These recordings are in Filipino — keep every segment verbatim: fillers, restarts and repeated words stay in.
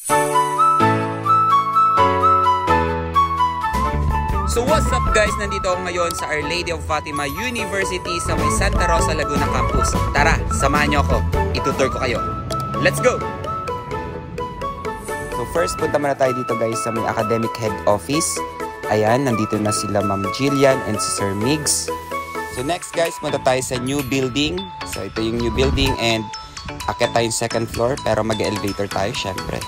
So what's up guys? Nandito ako ngayon sa Our Lady of Fatima University sa may Santa Rosa Laguna campus. Tara, samahan niyo ako. Itutur ko kayo. Let's go! So first, punta muna tayo dito guys sa may academic head office. Ayan, nandito na sila Ma'am Jillian and si Sir Migs. So next guys, punta tayo sa new building. So ito yung new building and akit tayo yung second floor pero mag-elevator tayo syempre.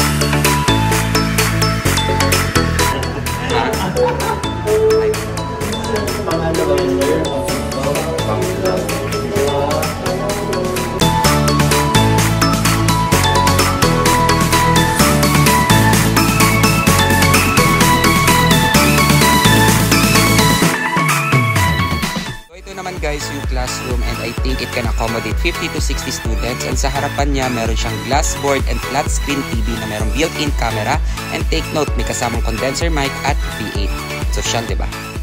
Guys, yung classroom, and I think it can accommodate fifty to sixty students, and sa harapan niya meron siyang glass board and flat screen T V na merong built-in camera, and take note, may kasamang condenser mic at V eight. So siya, diba?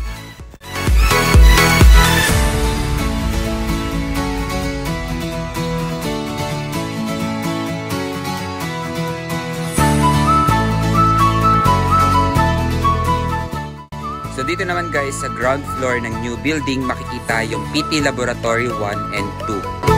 So dito naman guys sa ground floor ng new building makikita yung P T Laboratory one and two.